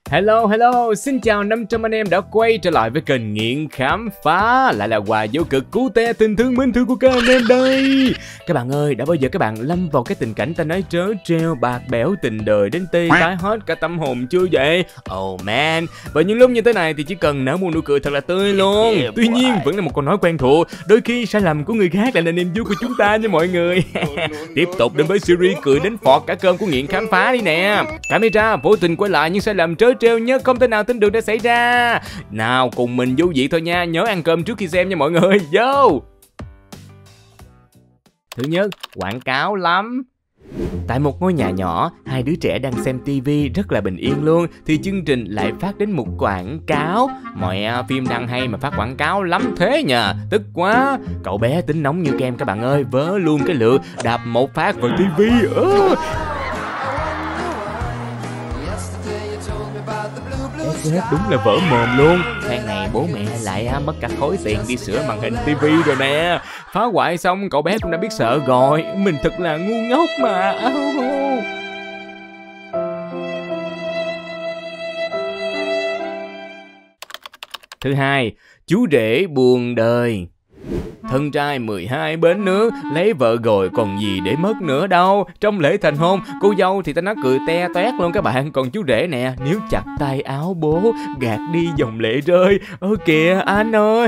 Hello, xin chào 500 anh em đã quay trở lại với kênh Nghiện Khám Phá. Lại là quà vô cực cứu te tình thương mến thương của các anh em đây. Các bạn ơi, đã bao giờ các bạn lâm vào cái tình cảnh ta nói trớ trêu, bạc bẽo tình đời đến tê tái hết cả tâm hồn chưa vậy? Oh man, và những lúc như thế này thì chỉ cần nở một nụ cười thật là tươi luôn. Tuy nhiên vẫn là một câu nói quen thuộc, đôi khi sai lầm của người khác lại là niềm vui của chúng ta nha mọi người. Tiếp tục đến với series cười đến phọt cả cơm của Nghiện Khám Phá đi nè. Camera vô tình quay lại những sai lầm trớ trêu nhất không thể nào tin được đã xảy ra. Nào cùng mình vô vị thôi nha, nhớ ăn cơm trước khi xem nha mọi người. Vô. Thứ nhất, quảng cáo lắm. Tại một ngôi nhà nhỏ, hai đứa trẻ đang xem tivi rất là bình yên luôn, thì chương trình lại phát đến một quảng cáo. Mọi phim đang hay mà phát quảng cáo lắm thế nhờ, tức quá. Cậu bé tính nóng như kem các bạn ơi, vớ luôn cái lượt, đạp một phát vào tivi. Đúng là vỡ mồm luôn. Phan này bố mẹ lại mất cả khối tiền đi sửa màn hình tivi rồi nè. Phá hoại xong cậu bé cũng đã biết sợ rồi. Mình thật là ngu ngốc mà. Thứ hai, chú rể buồn đời. Thân trai 12 bến nước, lấy vợ rồi còn gì để mất nữa đâu. Trong lễ thành hôn, cô dâu thì ta nói cười te toét luôn các bạn. Còn chú rể nè, níu chặt tay áo bố, gạt đi dòng lệ rơi. Ơ kìa anh ơi.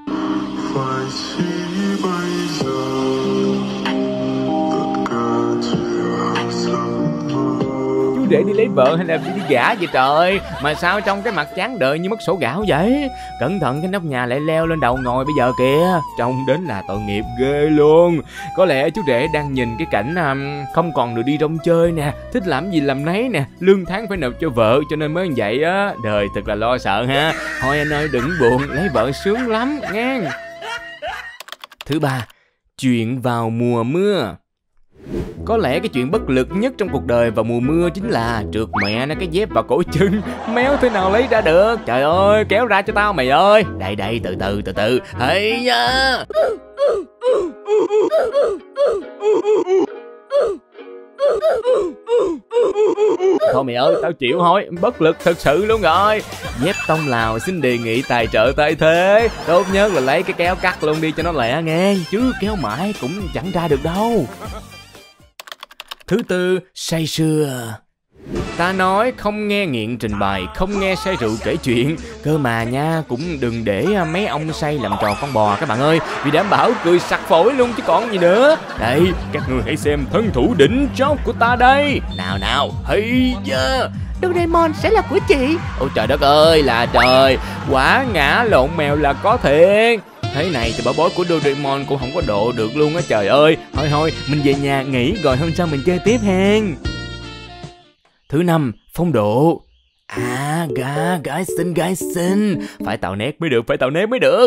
Chú rể đi lấy vợ hay là đi gả vậy trời? Mà sao trong cái mặt chán đời như mất sổ gạo vậy? Cẩn thận cái nóc nhà lại leo lên đầu ngồi bây giờ kìa. Trông đến là tội nghiệp ghê luôn. Có lẽ chú rể đang nhìn cái cảnh không còn được đi rong chơi nè, thích làm gì làm nấy nè, lương tháng phải nộp cho vợ cho nên mới như vậy á. Đời thật là lo sợ ha. Thôi anh ơi đừng buồn, lấy vợ sướng lắm nghe. Thứ ba, chuyện vào mùa mưa. Có lẽ cái chuyện bất lực nhất trong cuộc đời vào mùa mưa chính là trượt mẹ nó cái dép vào cổ chân. Méo thế nào lấy ra được. Trời ơi kéo ra cho tao mày ơi. Đây từ từ. Hay nha. Thôi mày ơi tao chịu thôi, bất lực thật sự luôn rồi. Dép tông Lào xin đề nghị tài trợ thay thế. Tốt nhất là lấy cái kéo cắt luôn đi cho nó lẹ nghe, chứ kéo mãi cũng chẳng ra được đâu. Thứ tư, say sưa. Ta nói không nghe nghiện trình bày, không nghe say rượu kể chuyện. Cơ mà nha, cũng đừng để mấy ông say làm trò con bò các bạn ơi, vì đảm bảo cười sặc phổi luôn chứ còn gì nữa. Đây, các người hãy xem thân thủ đỉnh chóp của ta đây. Nào, hay da. Doraemon sẽ là của chị. Ôi trời đất ơi là trời, quả ngã lộn mèo là có thiệt. Thế này thì bảo bối của Doraemon cũng không có độ được luôn á trời ơi. Thôi mình về nhà nghỉ rồi hôm sau mình chơi tiếp hen. Thứ năm, phong độ. À gái xinh. Phải tạo nét mới được,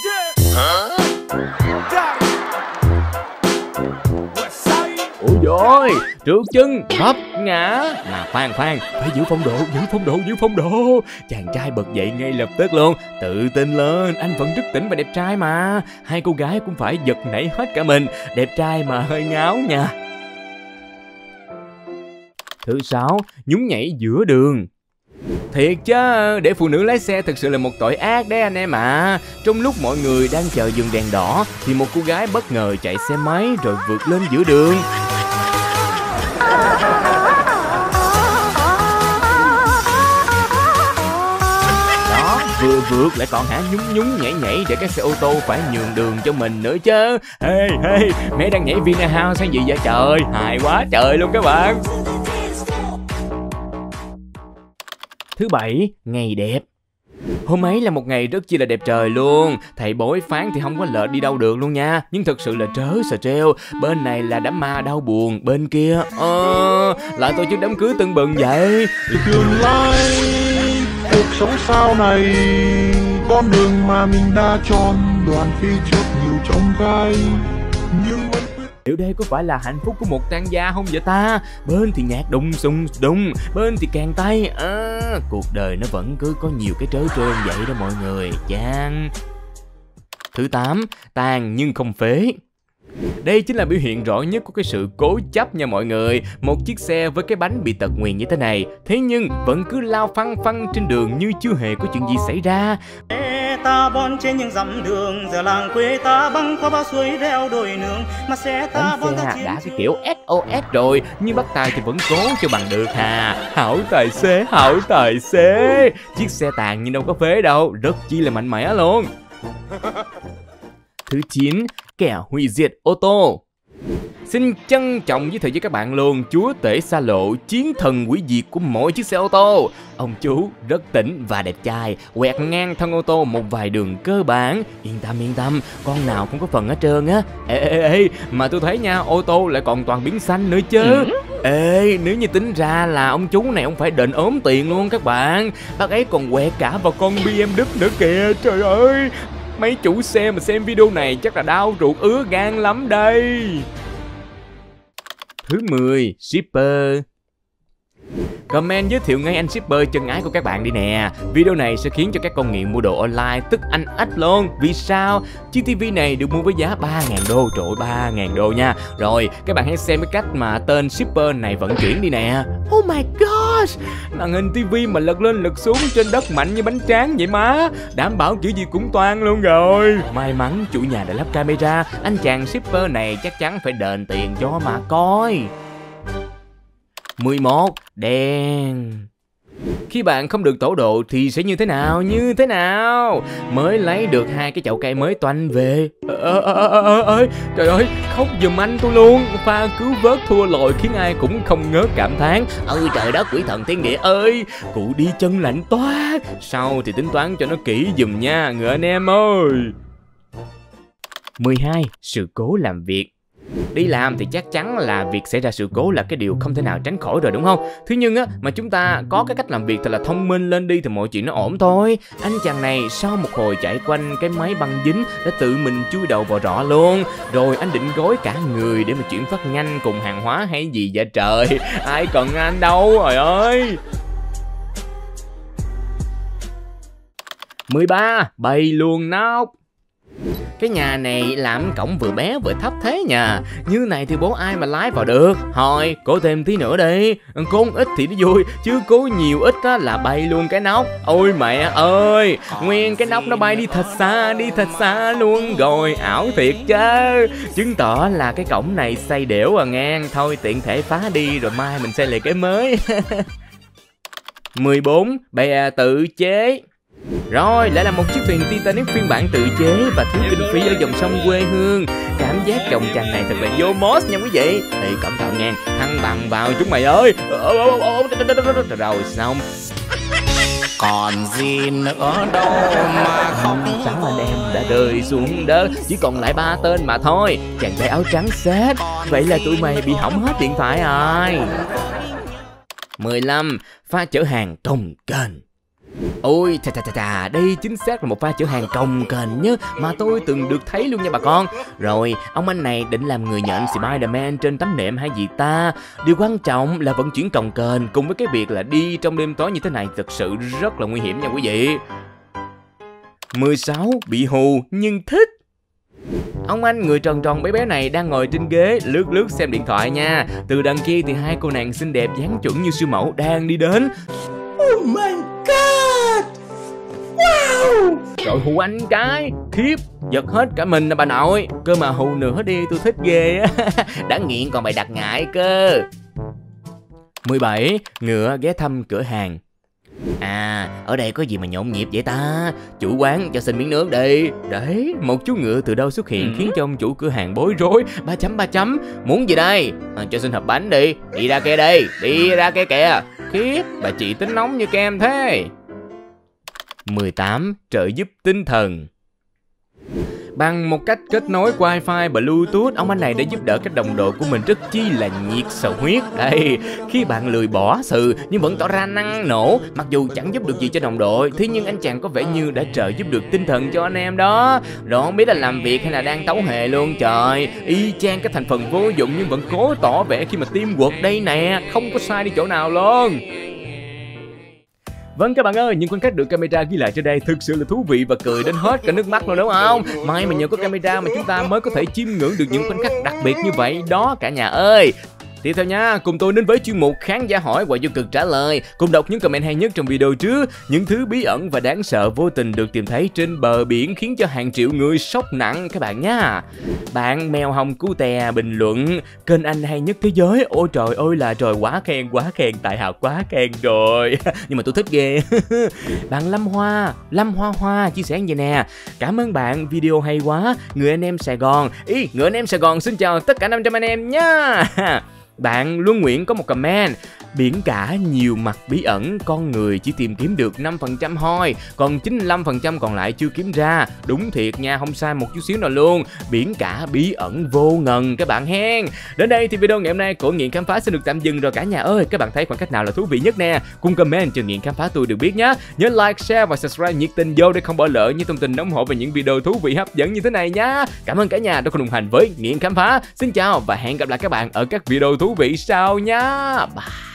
Ủa rồi, trượt chân, vấp ngã. Mà khoan, phải giữ phong độ. Chàng trai bật dậy ngay lập tức luôn. Tự tin lên, anh vẫn rất tỉnh và đẹp trai mà. Hai cô gái cũng phải giật nảy hết cả mình. Đẹp trai mà hơi ngáo nha. Thứ sáu, nhún nhảy giữa đường. Thiệt chứ, để phụ nữ lái xe thực sự là một tội ác đấy anh em ạ. Trong lúc mọi người đang chờ dừng đèn đỏ thì một cô gái bất ngờ chạy xe máy rồi vượt lên giữa đường. Đó, vừa vượt lại còn nhún nhảy để các xe ô tô phải nhường đường cho mình nữa chứ. Hey, mẹ đang nhảy Vina House hay gì vậy trời? Hài quá trời luôn các bạn. Thứ bảy, ngày đẹp. Hôm ấy là một ngày rất chi là đẹp trời luôn. Thầy bói phán thì không có lệch đi đâu được luôn nha. Nhưng thật sự là trớ sờ treo. Bên này là đám ma đau buồn, bên kia lại tổ chức đám cưới tưng bừng vậy. Tương lai, cuộc sống sau này, con đường mà mình đã chọn, đoàn phía trước nhiều chông gai. Nhưng Liệu đây có phải là hạnh phúc của một tang gia không vậy ta? Bên thì nhạc đùng sùng đùng, bên thì càng tay. Cuộc đời nó vẫn cứ có nhiều cái trớ trêu vậy đó mọi người. Chán. Thứ 8, tàn nhưng không phế. đây chính là biểu hiện rõ nhất của cái sự cố chấp nha mọi người. Một chiếc xe với cái bánh bị tật nguyền như thế này, thế nhưng vẫn cứ lao phăng phăng trên đường như chưa hề có chuyện gì xảy ra. Ta bon trên những dặm đường, giờ làng quê ta băng qua bao suối reo đồi nương, mà xe ta bon ta đã cái kiểu SOS rồi, nhưng bắt tay thì vẫn cố cho bằng được hà. Hảo tài xế, chiếc xe tàn nhưng đâu có phế đâu, rất chi là mạnh mẽ luôn. Thứ 9, kẻ hủy diệt ô tô. Xin trân trọng giới thiệu với các bạn luôn, chúa tể xa lộ, chiến thần hủy diệt của mỗi chiếc xe ô tô. Ông chú rất tỉnh và đẹp trai, quẹt ngang thân ô tô một vài đường cơ bản. Yên tâm, con nào cũng có phần hết trơn á. Ê, mà tôi thấy nha, ô tô lại còn toàn biến xanh nữa chứ. Ê, nếu như tính ra là ông chú này ông phải đền ốm tiền luôn các bạn. Bác ấy còn quẹt cả vào con BMW nữa kìa, trời ơi. Mấy chủ xe mà xem video này chắc là đau ruột ứa gan lắm đây. Thứ 10, shipper. Comment giới thiệu ngay anh shipper chân ái của các bạn đi nè. Video này sẽ khiến cho các con nghiện mua đồ online tức anh ách luôn. Vì sao? Chiếc TV này được mua với giá 3.000 đô. Trời ơi, 3.000 đô nha. Rồi, các bạn hãy xem cái cách mà tên shipper này vận chuyển đi nè. Oh my gosh, màn hình TV mà lật lên lật xuống trên đất mạnh như bánh tráng vậy má. Đảm bảo kiểu gì cũng toang luôn rồi. May mắn chủ nhà đã lắp camera. Anh chàng shipper này chắc chắn phải đền tiền cho mà coi. 11, đen. Khi bạn không được tổ độ thì sẽ như thế nào? Mới lấy được 2 cái chậu cây mới toanh về. Trời ơi, khóc giùm anh tôi luôn. Pha cứu vớt thua lội khiến ai cũng không ngớt cảm thán. Ơi trời đất, quỷ thần thiên địa ơi, cụ đi chân lạnh toát. Sau thì tính toán cho nó kỹ giùm nha, người anh em ơi. 12, sự cố làm việc. Đi làm thì chắc chắn là việc xảy ra sự cố là cái điều không thể nào tránh khỏi rồi đúng không? Thế nhưng á, mà chúng ta có cái cách làm việc thật là thông minh lên đi thì mọi chuyện nó ổn thôi. Anh chàng này sau một hồi chạy quanh cái máy băng dính đã tự mình chui đầu vào rọ luôn. Rồi anh định gói cả người để mà chuyển phát nhanh cùng hàng hóa hay gì vậy trời. Ai cần anh đâu, trời ơi. 13, bay luôn nóc. Cái nhà này làm cổng vừa bé vừa thấp thế nha. Như này thì bố ai mà lái vào được. Thôi cố thêm tí nữa đi. Cố ít thì nó vui, chứ cố nhiều ít á là bay luôn cái nóc. Ôi mẹ ơi, nguyên cái nóc nó bay đi thật xa luôn rồi. Ảo thiệt chứ. Chứng tỏ là cái cổng này xây đểu à ngang. Thôi tiện thể phá đi rồi mai mình xây lại cái mới. 14, bè tự chế. Rồi, lại là một chiếc thuyền Titanic phiên bản tự chế và thiếu kinh phí ở dòng sông quê hương. Cảm giác trồng chành này thật là vô mốt nha quý vị. Thì cẩn thận nha, thăng bằng vào chúng mày ơi. Rồi xong. còn gì nữa đâu mà không. Sáng anh em đã rơi xuống đất, chỉ còn lại 3 tên mà thôi. Chàng trai áo trắng sếp. Vậy là tụi mày bị hỏng hết điện thoại rồi. 15, pha chở hàng cồng kềnh. Ôi đây chính xác là một pha chở hàng cồng kềnh nhá, mà tôi từng được thấy luôn nha bà con. Rồi ông anh này định làm người nhện Spider-Man trên tấm nệm hay gì ta. Điều quan trọng là vận chuyển cồng kềnh cùng với cái việc là đi trong đêm tối như thế này thực sự rất là nguy hiểm nha quý vị. 16, bị hù nhưng thích. Ông anh người tròn tròn bé bé này đang ngồi trên ghế lướt xem điện thoại nha. Từ đằng kia thì 2 cô nàng xinh đẹp dáng chuẩn như siêu mẫu đang đi đến. Oh my god, wow. Rồi hù anh cái khiếp, giật hết cả mình nè bà nội. Cơ mà hù nữa đi, tôi thích ghê á. Đã nghiện còn bày đặt ngại cơ. 17, ngựa ghé thăm cửa hàng. À, ở đây có gì mà nhộn nhịp vậy ta? Chủ quán cho xin miếng nước đi. Đấy, một chú ngựa từ đâu xuất hiện khiến cho ông chủ cửa hàng bối rối. 3 chấm. Muốn gì đây? Cho xin hộp bánh đi. Đi ra kia đi, đi ra kia kìa. Khiếp, bà chị tính nóng như kem thế. 18, trợ giúp tinh thần. Bằng một cách kết nối wifi bluetooth, ông anh này đã giúp đỡ các đồng đội của mình rất chi là nhiệt sầu huyết. Đây, khi bạn lười bỏ sự nhưng vẫn tỏ ra năng nổ, mặc dù chẳng giúp được gì cho đồng đội, thế nhưng anh chàng có vẻ như đã trợ giúp được tinh thần cho anh em đó. Rồi không biết là làm việc hay là đang tấu hề luôn trời. Y chang cái thành phần vô dụng nhưng vẫn cố tỏ vẻ khi mà teamwork đây nè, không có sai đi chỗ nào luôn. Vâng các bạn ơi, những khoảnh khắc được camera ghi lại trên đây thực sự là thú vị và cười đến hết cả nước mắt luôn đúng không? May mà nhờ có camera mà chúng ta mới có thể chiêm ngưỡng được những khoảnh khắc đặc biệt như vậy đó cả nhà ơi. Tiếp theo nha, cùng tôi đến với chuyên mục khán giả hỏi và vô cực trả lời, cùng đọc những comment hay nhất trong video trước, những thứ bí ẩn và đáng sợ vô tình được tìm thấy trên bờ biển khiến cho hàng triệu người sốc nặng các bạn nha. Bạn Mèo Hồng Cu Tè bình luận: kênh anh hay nhất thế giới. Ôi trời ơi là trời, quá khen, tại Hào quá khen rồi. Nhưng mà tôi thích ghê. Bạn Lâm Hoa chia sẻ như vậy nè: cảm ơn bạn, video hay quá. Người anh em Sài Gòn, người anh em Sài Gòn xin chào tất cả 500 anh em nha. Bạn Luân Nguyễn có một comment: biển cả nhiều mặt bí ẩn, con người chỉ tìm kiếm được 5% thôi, còn 95% còn lại chưa kiếm ra. Đúng thiệt nha, không sai một chút xíu nào luôn. Biển cả bí ẩn vô ngần các bạn hen. Đến đây thì video ngày hôm nay của Nghiện Khám Phá xin được tạm dừng rồi cả nhà ơi. Các bạn thấy khoảnh khắc nào là thú vị nhất nè? Cùng comment cho Nghiện Khám Phá tôi được biết nhé. Nhớ like, share và subscribe nhiệt tình vô để không bỏ lỡ những thông tin nóng hổi về những video thú vị hấp dẫn như thế này nhá. Cảm ơn cả nhà đã cùng đồng hành với Nghiện Khám Phá. Xin chào và hẹn gặp lại các bạn ở các video thú vị sau nhá. Bye.